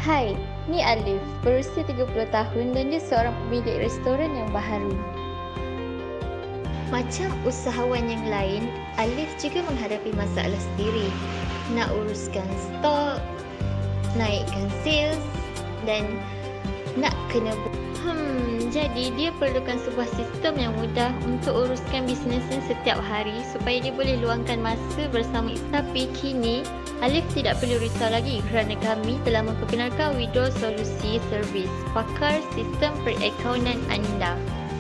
Hai, ni Alif, berusia 30 tahun dan dia seorang pemilik restoran yang baharu. Macam usahawan yang lain, Alif juga menghadapi masalah sendiri. Nak uruskan stok, naikkan sales dan nak kena jadi dia perlukan sebuah sistem yang mudah untuk uruskan bisnesnya setiap hari supaya dia boleh luangkan masa bersama. Tapi kini Alif tidak perlu risau lagi kerana kami telah memperkenalkan Wedosolusi servis, pakar sistem perakaunan anda.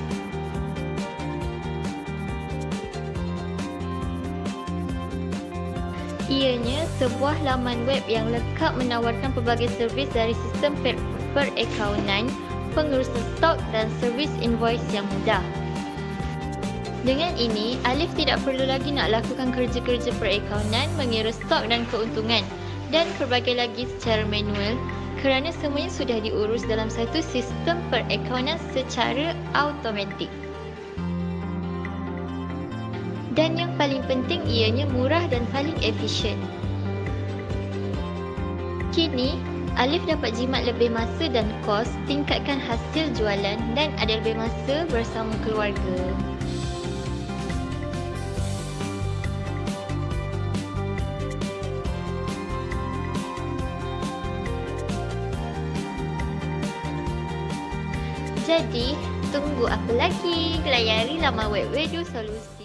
Ianya sebuah laman web yang lengkap menawarkan pelbagai servis dari sistem perakaunan, pengurusan stok dan servis invoice yang mudah. Dengan ini, Alif tidak perlu lagi nak lakukan kerja-kerja perakaunan, mengira stok dan keuntungan dan pelbagai lagi secara manual kerana semuanya sudah diurus dalam satu sistem perakaunan secara automatik. Dan yang paling penting ianya murah dan paling efisien. Kini, Alif dapat jimat lebih masa dan kos, tingkatkan hasil jualan dan ada lebih masa bersama keluarga. Jadi, tunggu apa lagi? Layari laman web Wedosolusi.